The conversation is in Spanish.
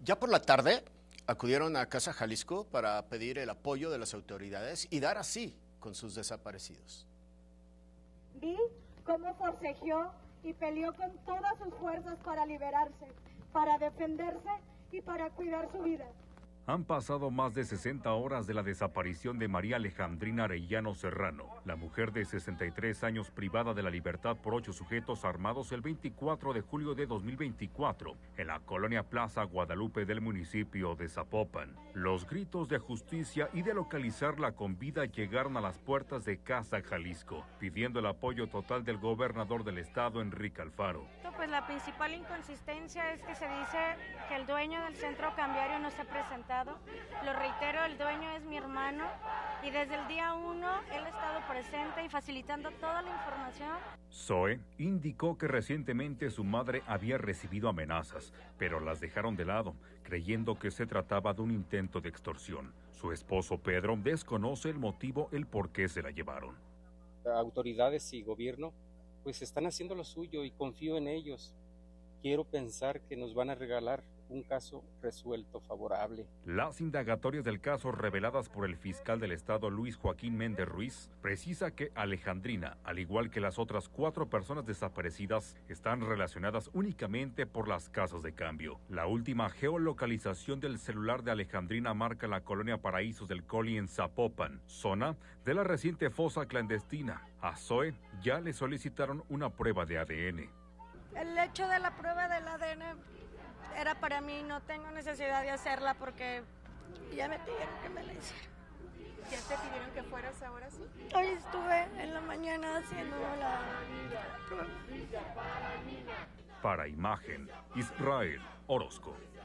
Ya por la tarde acudieron a Casa Jalisco para pedir el apoyo de las autoridades y dar así con sus desaparecidos. Vi cómo forcejeó y peleó con todas sus fuerzas para liberarse, para defenderse y para cuidar su vida. Han pasado más de 60 horas de la desaparición de María Alejandrina Arellano Serrano, la mujer de 63 años privada de la libertad por 8 sujetos armados el 24 de julio de 2024 en la colonia Plaza Guadalupe del municipio de Zapopan. Los gritos de justicia y de localizarla con vida llegaron a las puertas de Casa Jalisco, pidiendo el apoyo total del gobernador del estado, Enrique Alfaro. Pues la principal inconsistencia es que se dice que el dueño del centro cambiario no se ha presentado. Lo reitero, el dueño es mi hermano y desde el día 1 él ha estado presente y facilitando toda la información. Zoe indicó que recientemente su madre había recibido amenazas, pero las dejaron de lado, creyendo que se trataba de un intento de extorsión. Su esposo Pedro desconoce el motivo, el por qué se la llevaron. Autoridades y gobierno pues están haciendo lo suyo y confío en ellos. Quiero pensar que nos van a regalar un caso resuelto favorable. Las indagatorias del caso reveladas por el fiscal del estado Luis Joaquín Méndez Ruiz precisa que Alejandrina, al igual que las otras 4 personas desaparecidas, están relacionadas únicamente por las casas de cambio. La última geolocalización del celular de Alejandrina marca la colonia Paraísos del Coli en Zapopan, zona de la reciente fosa clandestina. A Zoe ya le solicitaron una prueba de ADN. El hecho de la prueba del ADN era para mí, no tengo necesidad de hacerla porque ya me pidieron que me la hiciera. ¿Ya te pidieron que fueras ahora sí? Hoy estuve en la mañana haciendo la prueba. Para Imagen, Israel Orozco.